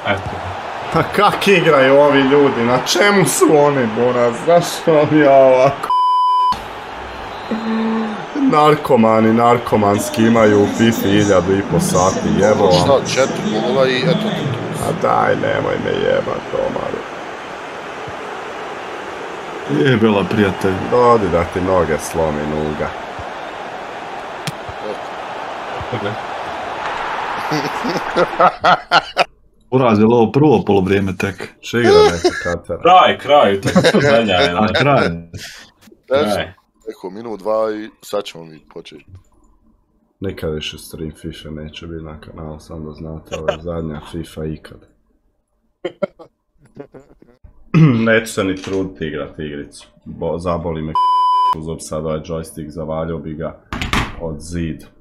Eto. Pa kak igraju ovi ljudi, na čemu su oni, Bonas, zašto mi je ovako? Narkomani, narkomanski imaju u FIFA 1500 sati, jebo vam. Šta, 4 gola i eto ti tu. A daj, nemoj me jebat, Tomaru. Jebela, prijatelj. Dodi da ti noge slomi, nuga. Urazilo ovo prvo polovrijeme tek. Če igra neka Katara? Kraj, tako dalje. A kraj. Neko minut, dva i sad ćemo mi početi. Nikad više stream FIFA neće biti na kanalu, sam da znate, ovo je zadnja FIFA ikad. Neću se ni truditi igrati igricu. Zaboli me uz sad ovaj joystick, zavaljao bi ga od zid.